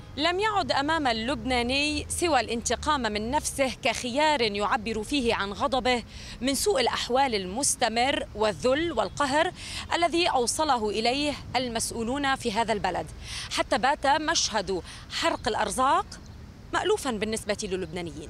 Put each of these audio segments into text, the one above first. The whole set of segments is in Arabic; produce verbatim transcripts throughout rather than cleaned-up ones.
لم يعد أمام اللبناني سوى الانتقام من نفسه كخيار يعبر فيه عن غضبه من سوء الأحوال المستمر والذل والقهر الذي أوصله إليه المسؤولون في هذا البلد، حتى بات مشهد حرق الأرزاق مألوفا بالنسبة للبنانيين.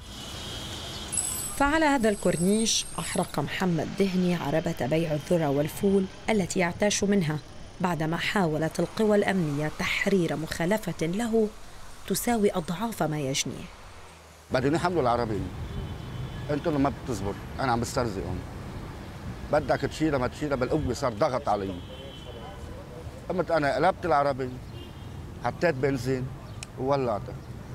فعلى هذا الكورنيش أحرق محمد دهني عربة بيع الذرة والفول التي يعتاش منها، بعدما حاولت القوى الأمنية تحرير مخالفة له تساوي أضعاف ما يجنيه. بدهم يحملوا العربية، أنتم اللي ما بتزبط، أنا عم بسترزقهم. بدك تشيلها ما تشيلها بالقوة، صار ضغط علي. قمت أنا قلبت العربية، حطيت بنزين وولعتها.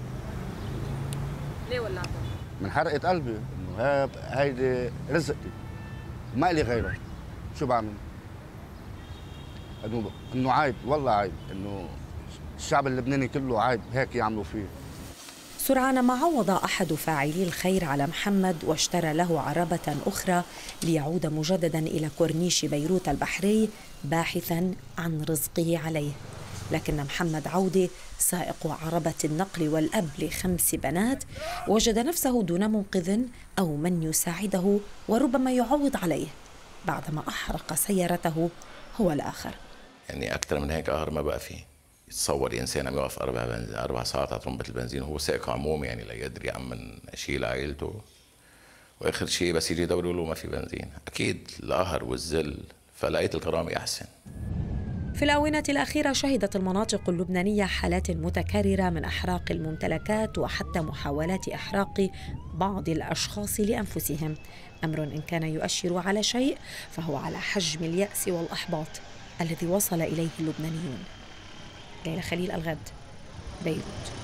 ليه ولعتها؟ من حرقة قلبي، إنه هيدي رزقتي، ما إلي غيرها، شو بعمل؟ انه انه عيب، والله عيب، انه الشعب اللبناني كله عيب هيك يعملوا فيه. سرعان ما عوض احد فاعلي الخير على محمد واشترى له عربة اخرى ليعود مجددا الى كورنيش بيروت البحري باحثا عن رزقه عليه. لكن محمد عودة سائق عربة النقل والأب لخمس بنات وجد نفسه دون منقذ أو من يساعده وربما يعوض عليه بعدما أحرق سيارته هو الآخر. يعني أكثر من هيك قهر ما بقى فيه. يتصور إنسان عم يوقف أربع بنزين أربع ساعات على طرمبة البنزين وهو سائق عمومي، يعني لا يدري عم من يشيل عائلته، وآخر شيء بس يجي يدوروا له ما في بنزين. أكيد القهر والذل، فلقيت الكرامة أحسن. في الآونة الأخيرة شهدت المناطق اللبنانية حالات متكررة من إحراق الممتلكات وحتى محاولات إحراق بعض الأشخاص لأنفسهم، أمر إن كان يؤشر على شيء فهو على حجم اليأس والإحباط الذي وصل إليه اللبنانيون. ليلى خليل، الغد، بيروت.